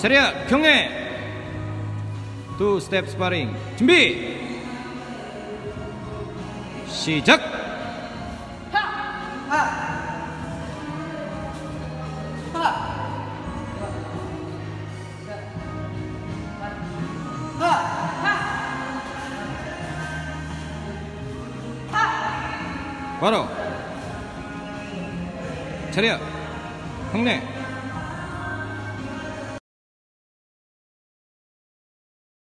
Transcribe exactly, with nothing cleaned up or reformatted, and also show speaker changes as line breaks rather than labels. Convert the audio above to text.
차렷 경례. 투 스텝 스파링 준비 시작. 바로 차렷 경례.